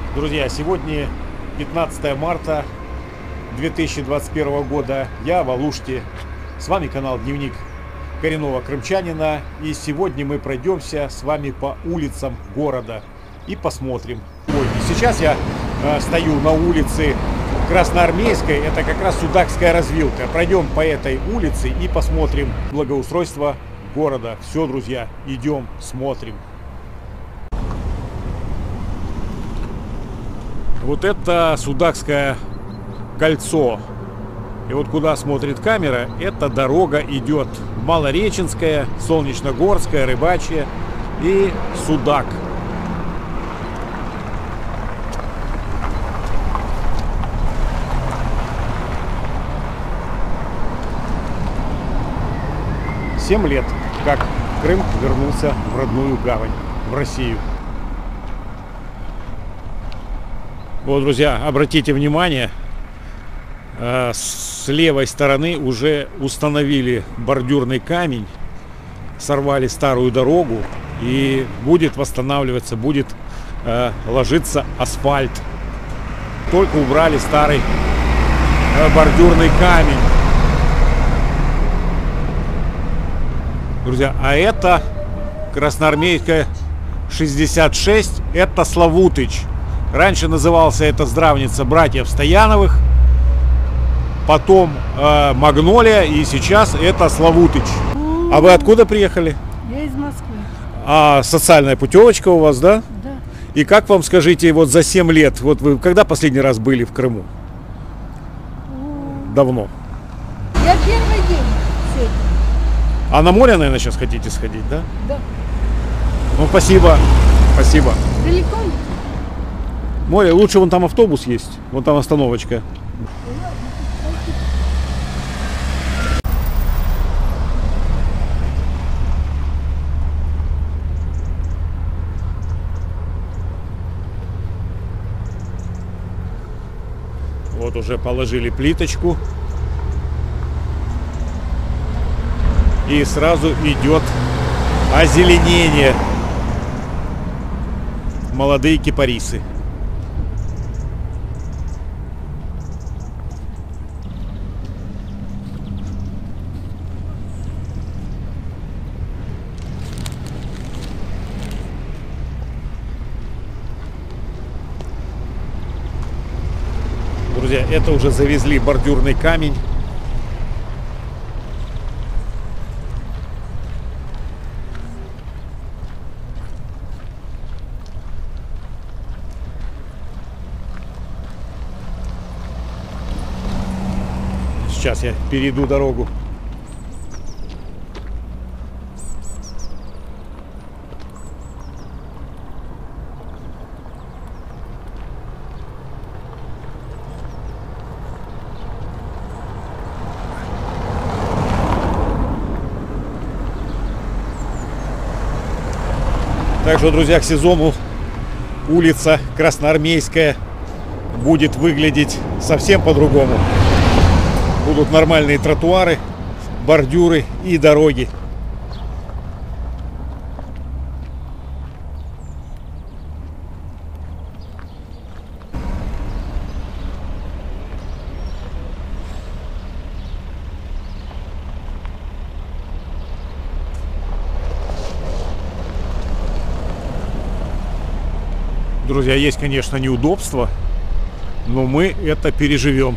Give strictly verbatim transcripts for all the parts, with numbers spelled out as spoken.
Друзья, сегодня пятнадцатое марта две тысячи двадцать первого года. Я в Алуште. С вами канал Дневник коренного крымчанина. И сегодня мы пройдемся с вами по улицам города и посмотрим. Ой, и сейчас я э, стою на улице Красноармейской. Это как раз Судакская развилка. Пройдем по этой улице и посмотрим благоустройство города. Все, друзья, идем, смотрим. Вот это Судакское кольцо. И вот куда смотрит камера, эта дорога идет Малореченская, Солнечногорская, Рыбачья и Судак. Семь лет, как Крым вернулся в родную гавань, в Россию. Вот, друзья, обратите внимание, с левой стороны уже установили бордюрный камень, сорвали старую дорогу и будет восстанавливаться, будет э, ложиться асфальт. Только убрали старый э, бордюрный камень. Друзья, а это Красноармейская шестьдесят шесть, это Славутич. Раньше назывался это здравница братьев Стояновых, потом э, Магнолия, и сейчас это Славутич. А вы откуда приехали? Я из Москвы. А социальная путевочка у вас, да? Да. И как вам, скажите, вот за семь лет, вот вы когда последний раз были в Крыму? Давно. Я первый день сегодня. А на море, наверное, сейчас хотите сходить, да? Да. Ну, спасибо. Спасибо. Далеко? Море, лучше вон там автобус есть, вон там остановочка. Вот уже положили плиточку. И сразу идет озеленение. Молодые кипарисы. Друзья, это уже завезли бордюрный камень. Сейчас я перейду дорогу. Также, друзья, к сезону улица Красноармейская будет выглядеть совсем по-другому. Будут нормальные тротуары, бордюры и дороги. Друзья, есть, конечно, неудобства, но мы это переживем.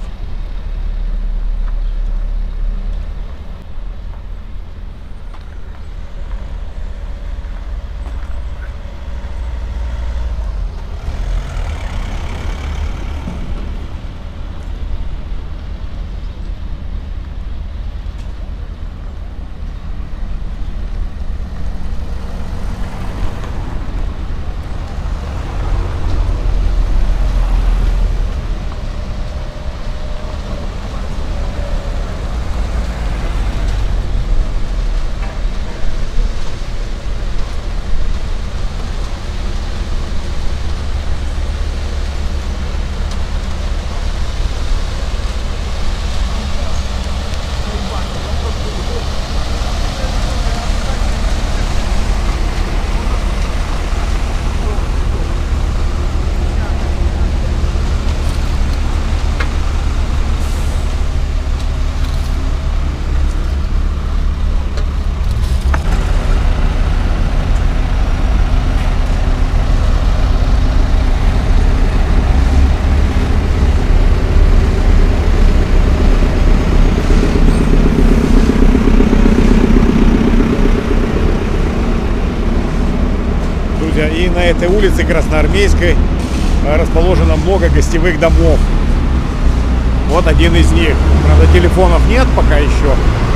этой улице Красноармейской расположено много гостевых домов. Вот один из них. Правда, телефонов нет пока еще.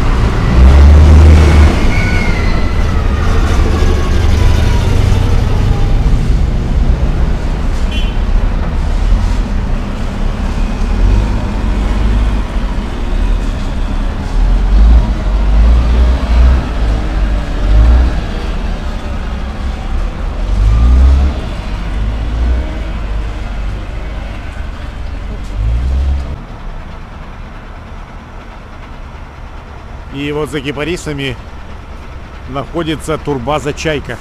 И вот за кипарисами находится турбаза «Чайка».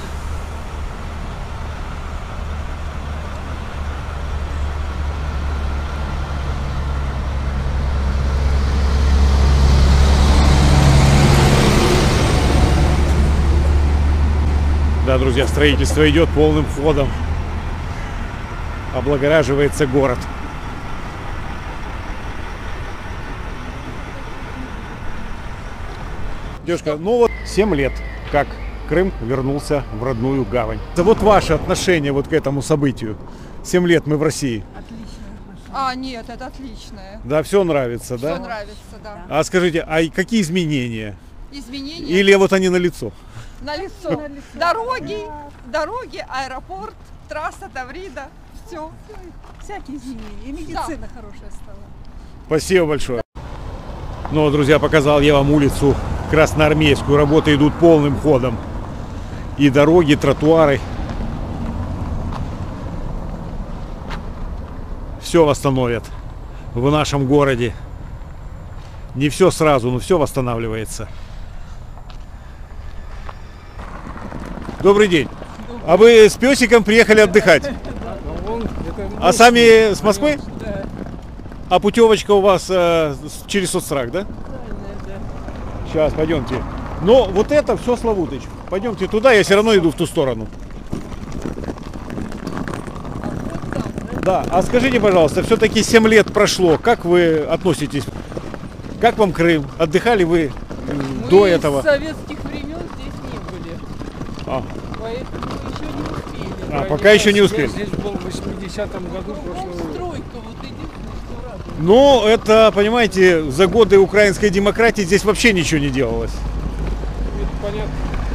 Да, друзья, строительство идет полным ходом. Облагораживается город. Девушка, ну вот семь лет, как Крым вернулся в родную гавань. Это вот ваше отношение вот к этому событию. семь лет мы в России. А, нет, это отличное. Да, все нравится, Все да? нравится, да. А скажите, а и какие изменения? Изменения Или вот они на лицо? на лицо. Дороги, дороги, аэропорт, трасса Таврида, все. Всякие изменения. И медицина хорошая стала. Спасибо большое. Ну, друзья, показал я вам улицу Красноармейскую. Работы идут полным ходом. И дороги, и тротуары. Все восстановят в нашем городе. Не все сразу, но все восстанавливается. Добрый день. А вы с песиком приехали отдыхать? А сами с Москвы? А путевочка у вас э, через соцстрах, да? Сейчас, пойдемте. Но вот это все, Славутыч. Пойдемте туда, я все равно иду в ту сторону. Да, а скажите, пожалуйста, все-таки семь лет прошло. Как вы относитесь? Как вам Крым? Отдыхали вы Мы до этого? с советских времен здесь не были. А, Поэтому мы еще не успели. а, пока еще не успели. Я здесь был в восьмидесятом году прошлого года. Стройка, вот единственное, что радует. Ну, это, понимаете, за годы украинской демократии здесь вообще ничего не делалось. Это понятно.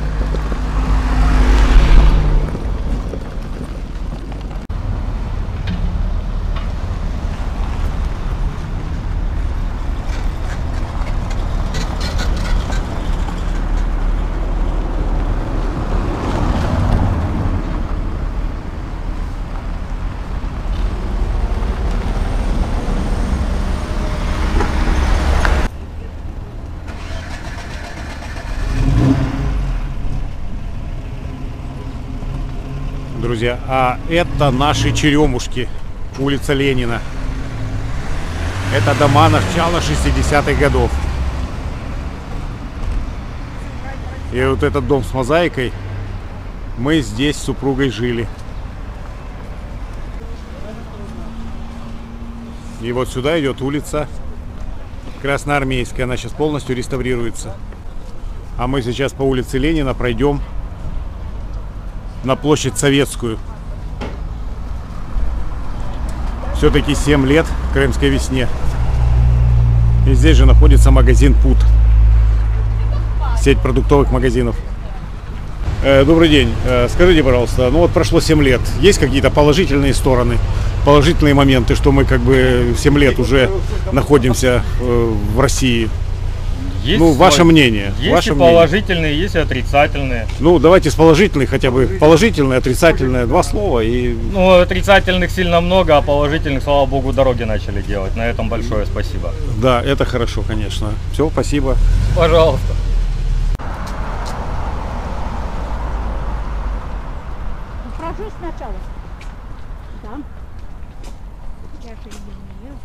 Друзья, а это наши Черемушки, улица Ленина. Это дома начала шестидесятых годов. И вот этот дом с мозаикой, мы здесь с супругой жили. И вот сюда идет улица Красноармейская, она сейчас полностью реставрируется. А мы сейчас по улице Ленина пройдем на площадь Советскую. Все-таки семь лет крымской весне. И здесь же находится магазин Пут. Сеть продуктовых магазинов. Э, добрый день. Э, скажите, пожалуйста, ну вот прошло семь лет. Есть какие-то положительные стороны, положительные моменты, что мы как бы семь лет уже находимся э, в России? Есть Ну, ваше свой- мнение. Есть Ваше и мнение. положительные, есть и отрицательные. Ну, давайте с положительной хотя бы. Положительное, отрицательное. Два слова и... Ну, отрицательных сильно много, а положительных, слава богу, дороги начали делать. На этом большое спасибо. Да, это хорошо, конечно. Все, спасибо. Пожалуйста. Прошу сначала. Да. Я же не ел.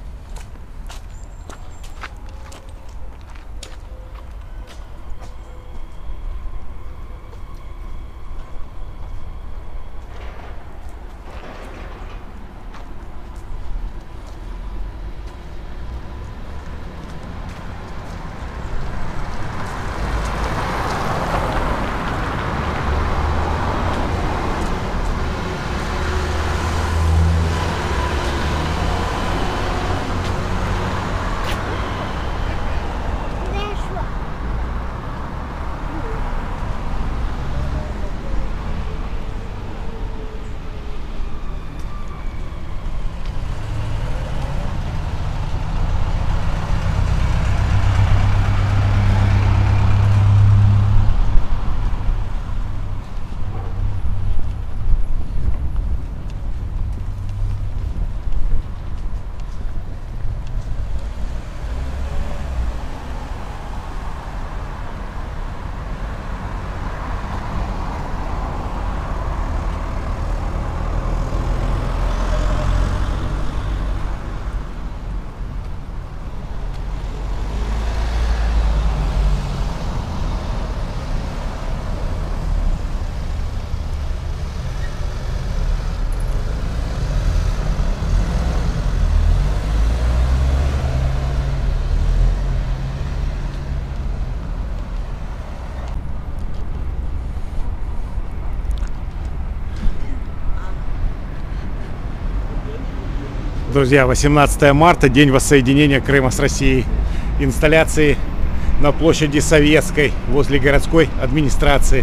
Друзья, восемнадцатое марта, день воссоединения Крыма с Россией. Инсталляции на площади Советской, возле городской администрации.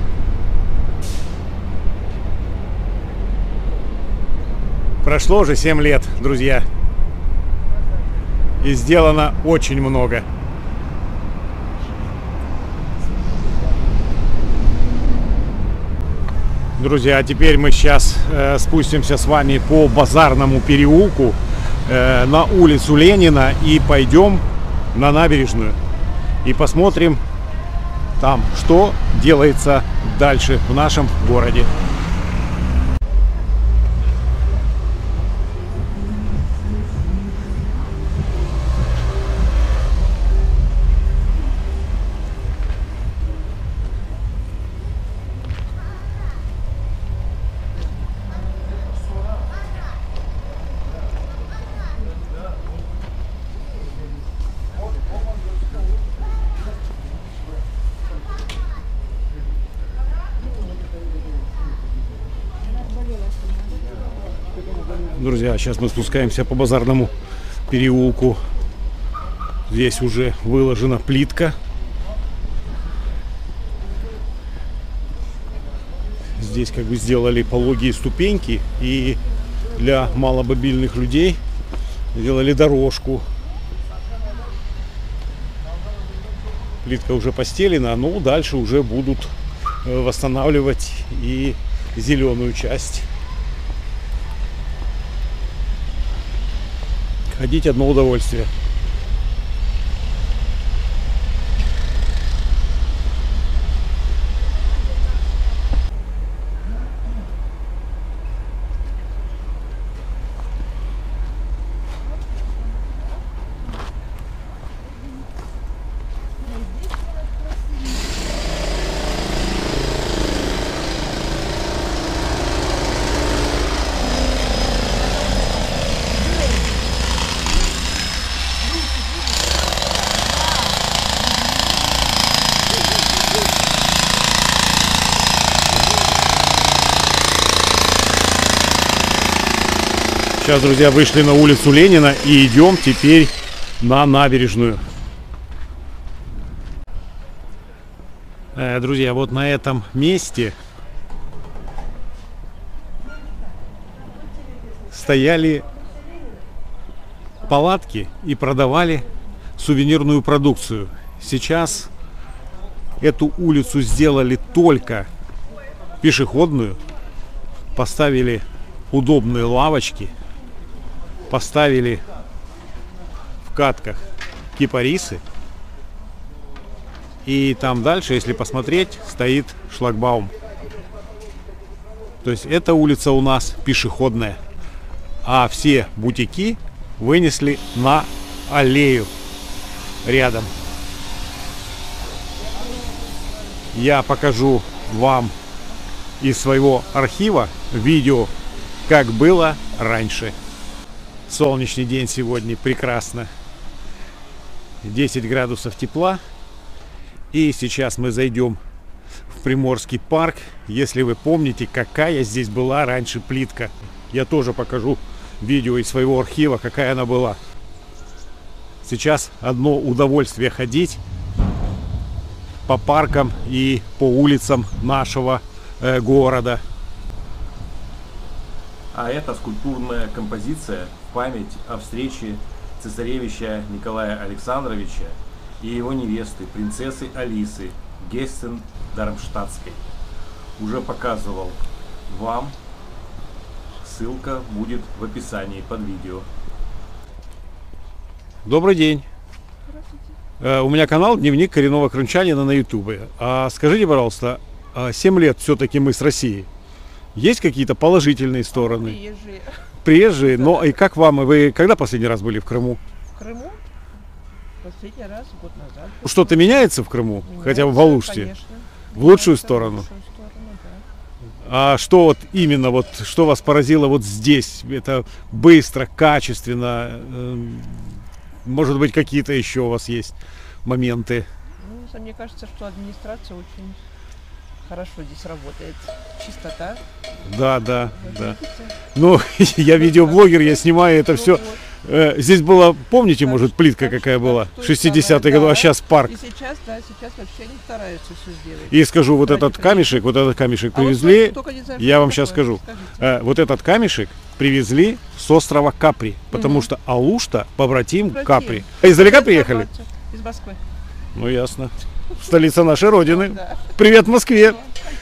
Прошло уже семь лет, друзья. И сделано очень много. Друзья, а теперь мы сейчас э, спустимся с вами по Базарному переулку э, на улицу Ленина и пойдем на набережную. И посмотрим там, что делается дальше в нашем городе. Друзья, сейчас мы спускаемся по Базарному переулку. Здесь уже выложена плитка. Здесь как бы сделали пологие ступеньки, и для маломобильных людей сделали дорожку. Плитка уже постелена, но дальше уже будут восстанавливать и зеленую часть. Ходить одно удовольствие. Сейчас, друзья, вышли на улицу Ленина и идем теперь на набережную. Друзья, вот на этом месте стояли палатки и продавали сувенирную продукцию. Сейчас эту улицу сделали только пешеходную, поставили удобные лавочки, поставили в катках кипарисы, и там дальше, если посмотреть, стоит шлагбаум. То есть эта улица у нас пешеходная, а все бутики вынесли на аллею рядом. Я покажу вам из своего архива видео, как было раньше. Солнечный день сегодня, прекрасно. десять градусов тепла. И сейчас мы зайдем в Приморский парк. Если вы помните, какая здесь была раньше плитка. Я тоже покажу видео из своего архива, какая она была. Сейчас одно удовольствие ходить по паркам и по улицам нашего э, города. А это скульптурная композиция в память о встрече цесаревича Николая Александровича и его невесты, принцессы Алисы Гессен-Дармштадтской. Уже показывал вам. Ссылка будет в описании под видео. Добрый день. Э, у меня канал «Дневник коренного крымчанина» на ютубе. А скажите, пожалуйста, семь лет все-таки мы с Россией. Есть какие-то положительные стороны? Приезжие. Приезжие, но и как вам? Вы когда последний раз были в Крыму? В Крыму? Последний раз год назад. Что-то меняется в Крыму? Меняется, Хотя бы в Алуште? Конечно. В лучшую Меняется сторону? В лучшую сторону, да. А что вот именно, вот что вас поразило вот здесь? Это быстро, качественно? эм, Может быть, какие-то еще у вас есть моменты? Ну, мне кажется, что администрация очень хорошо здесь работает. Чистота. Да, да, да. Ну, я видеоблогер, я снимаю это все. Здесь была, помните, может, плитка какая была? шестидесятые годы, а сейчас парк. И сейчас, да, сейчас вообще они стараются все сделать. И скажу, вот этот камешек, вот этот камешек привезли, я вам сейчас скажу, вот этот камешек привезли с острова Капри, потому что Алушта побратим Капри. Издалека приехали? Из Москвы. Ну, ясно. Столица нашей Родины. Привет, Москве.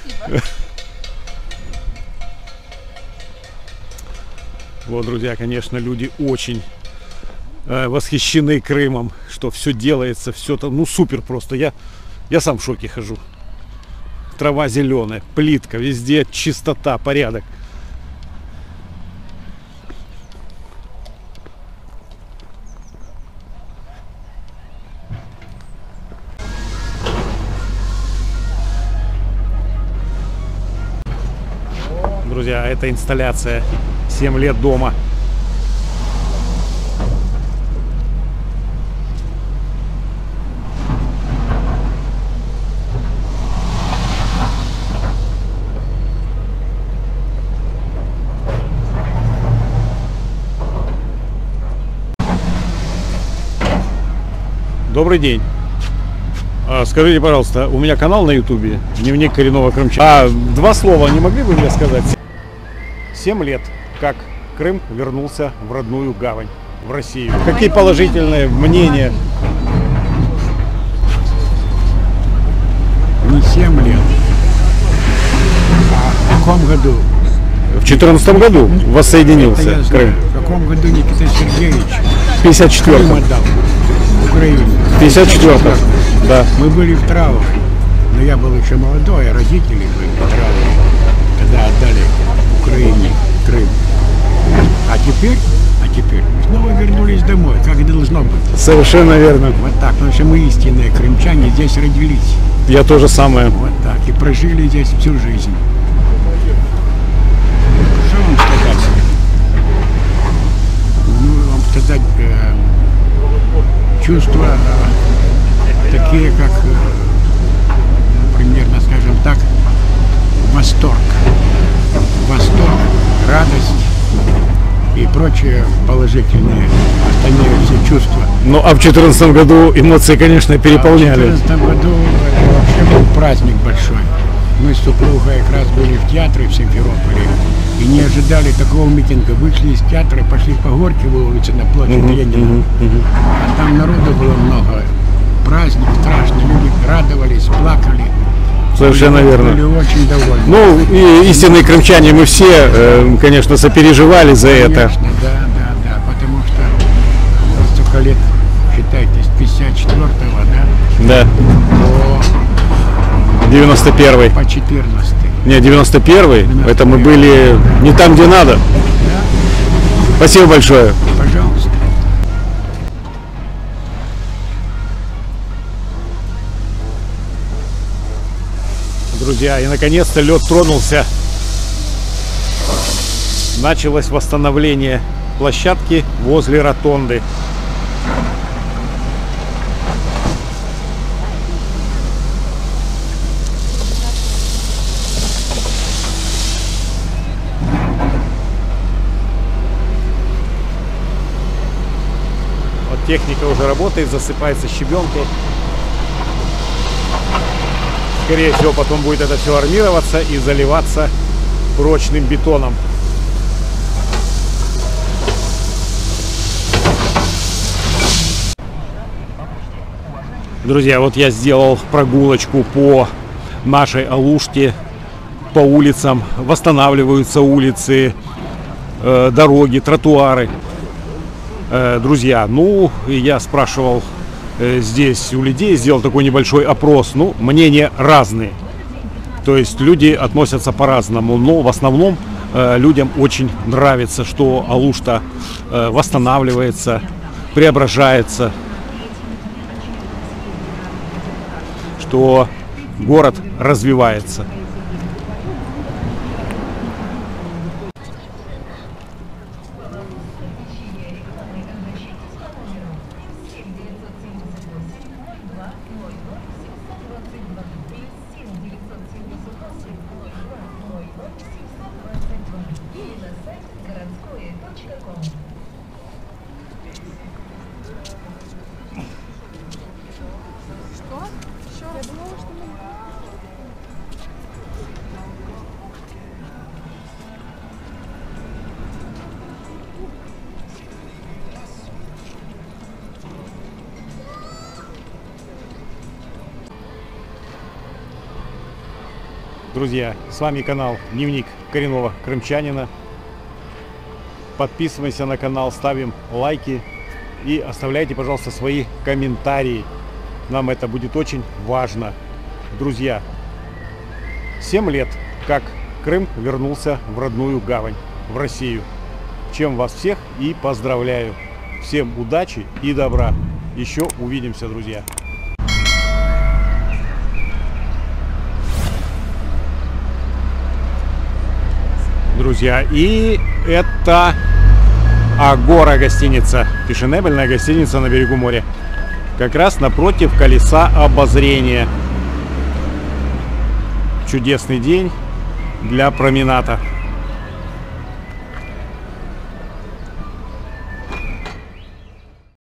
Вот, друзья, конечно, люди очень э, восхищены Крымом, что все делается, все там, ну, супер просто. Я, я сам в шоке хожу. Трава зеленая, плитка, везде чистота, порядок. Друзья, это инсталляция семь лет дома. Добрый день. А, скажите, пожалуйста, у меня канал на ютубе, дневник коренного крымчанина. А, два слова не могли бы мне сказать? Семь лет, как Крым вернулся в родную гавань, в Россию. Какие положительные мнения? Не семь лет. А в каком году? В четырнадцатом году воссоединился Это я Крым. знаю. В каком году Никита Сергеевич В пятьдесят Крым четвёртом. отдал Украине? В пятьдесят четвёртом. Да. Мы были в трауре. Но я был еще молодой, а родители были в трауре, когда отдали Украине Крым. А теперь, а теперь мы снова вернулись домой, как и должно быть. Совершенно верно. Вот так, потому что мы истинные крымчане, здесь родились. Я то же самое. Вот так, и прожили здесь всю жизнь. Что вам сказать? Ну, вам сказать, э, чувства э, такие, как, э, примерно, скажем так, восторг. Восторг, радость и прочие положительные остальные все чувства. Ну, а в четырнадцатом году эмоции, конечно, А в переполняли. две тысячи четырнадцатом году это вообще был праздник большой. Мы с супругой как раз были в театре в Симферополе и не ожидали такого митинга. Вышли из театра, пошли по Горького улице на площадь Мгм, Ленина. мгм, мгм. А там народу было много. Праздник страшный, люди радовались, плакали. Совершенно верно. Были очень довольны. Ну, и истинные крымчане, мы все, э, конечно, сопереживали за это. Конечно, да, да, да, потому что вот столько лет, считайте, с пятьдесят четвёртого, да, Да, по, девяносто первый. по четырнадцатый. Не, девяносто первый, это мы были не там, где надо. Спасибо большое. Пожалуйста. Друзья, и наконец-то лед тронулся. Началось восстановление площадки возле ротонды. Вот техника уже работает, засыпается щебенкой. Скорее всего, потом будет это все армироваться и заливаться прочным бетоном. Друзья, вот я сделал прогулочку по нашей Алуште, по улицам. Восстанавливаются улицы, э, дороги, тротуары. Э, друзья, ну, я спрашивал э, здесь у людей, сделал такой небольшой опрос. Ну, мнения разные. То есть люди относятся по-разному. Но в основном э, людям очень нравится, что Алушта э, восстанавливается, преображается. Что город развивается. Друзья, с вами канал Дневник коренного крымчанина. Подписываемся на канал, ставим лайки и оставляйте, пожалуйста, свои комментарии. Нам это будет очень важно. Друзья, семь лет, как Крым вернулся в родную гавань, в Россию. Чем вас всех и поздравляю. Всем удачи и добра. Еще увидимся, друзья. Друзья, и это Агора гостиница, фешенебельная гостиница на берегу моря, как раз напротив колеса обозрения. Чудесный день для променада.